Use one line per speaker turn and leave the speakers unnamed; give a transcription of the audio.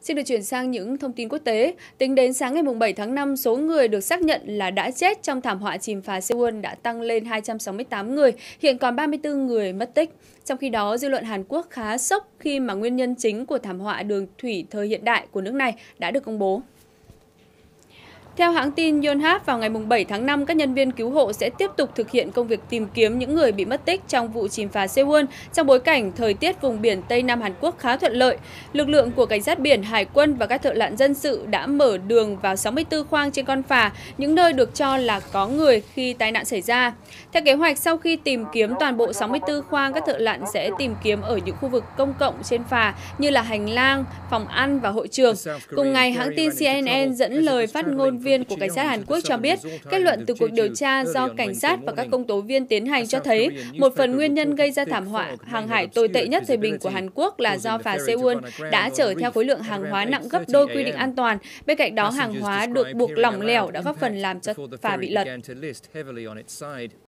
Xin được chuyển sang những thông tin quốc tế. Tính đến sáng ngày 7 tháng 5, số người được xác nhận là đã chết trong thảm họa chìm phà Seoul đã tăng lên 268 người, hiện còn 34 người mất tích. Trong khi đó, dư luận Hàn Quốc khá sốc khi mà nguyên nhân chính của thảm họa đường thủy thời hiện đại của nước này đã được công bố. Theo hãng tin Yonhap, vào ngày 7 tháng 5, các nhân viên cứu hộ sẽ tiếp tục thực hiện công việc tìm kiếm những người bị mất tích trong vụ chìm phà Seoul trong bối cảnh thời tiết vùng biển Tây Nam Hàn Quốc khá thuận lợi. Lực lượng của cảnh sát biển, hải quân và các thợ lặn dân sự đã mở đường vào 64 khoang trên con phà, những nơi được cho là có người khi tai nạn xảy ra. Theo kế hoạch, sau khi tìm kiếm toàn bộ 64 khoang, các thợ lặn sẽ tìm kiếm ở những khu vực công cộng trên phà như là hành lang, phòng ăn và hội trường. Cùng ngày, hãng tin CNN dẫn lời phát ngôn viên của cảnh sát Hàn Quốc cho biết, kết luận từ cuộc điều tra do cảnh sát và các công tố viên tiến hành cho thấy một phần nguyên nhân gây ra thảm họa hàng hải tồi tệ nhất thời bình của Hàn Quốc là do phà Seoul đã chở theo khối lượng hàng hóa nặng gấp đôi quy định an toàn. Bên cạnh đó, hàng hóa được buộc lỏng lẻo đã góp phần làm cho phà bị lật.